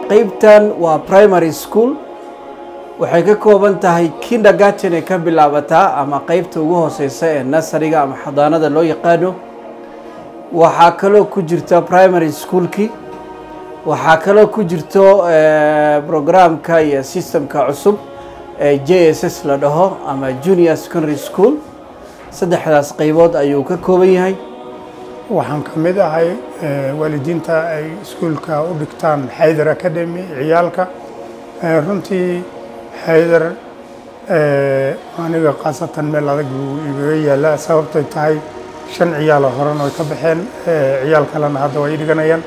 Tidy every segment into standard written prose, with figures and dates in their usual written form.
qaybtan waa primary school waxay ka kooban tahay kindergarten ee ka bilaabataa ama qaybta ugu hooseysa ee nurseryga ama xadaanada loo yaqaano waxaa kaloo ku jirta primary schoolki waxaa kaloo ku jirto programka iyo systemka cusub ee JSS la dhaho ama junior secondary school saddexdaas qaybood ayuu ka kooban yahay waxaan ka mid ahay waalidiinta ay iskuulka u dhigtaan Haydar Academy ciyaalka runtii Haydar aniga qaasatan meel adag iga yaala sababtay tahay 5 ciyaal horan oo ka baxeen ciyaal kalena hadda way dhiganayaan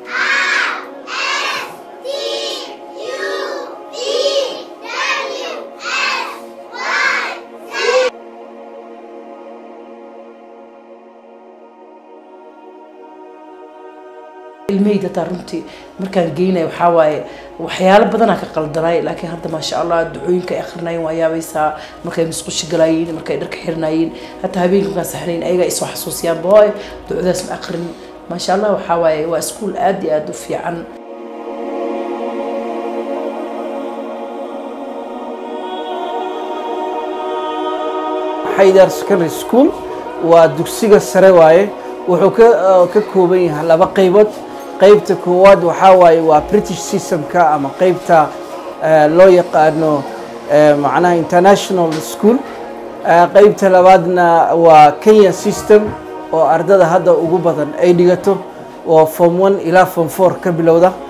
الميدة ترنتي مركان جينا وحواي وحيال بدنا كقلدناي لكن هذا ما شاء الله دعوين كآخرنا ويا بيسا مركان مسقوش جلاين مركان درك حرناين حتى هبين كان سحرين أيها يسوى حسوسيان باي دعو ذا اسم آخرين ما شاء الله وحواي واسكول آدي آدو في عن حيدر سكندري سكول ودكسيغا السرواي وحو ككوبين هلا بقيبت qaybta koowaad waxa waaye waa British system ka ama qaybta loo yaqaano macnaha international school qaybta labaadna waa Kenya system oo ardada hadda ugu badan ay dhigato oo form 1 ilaa form 4 ka bilowda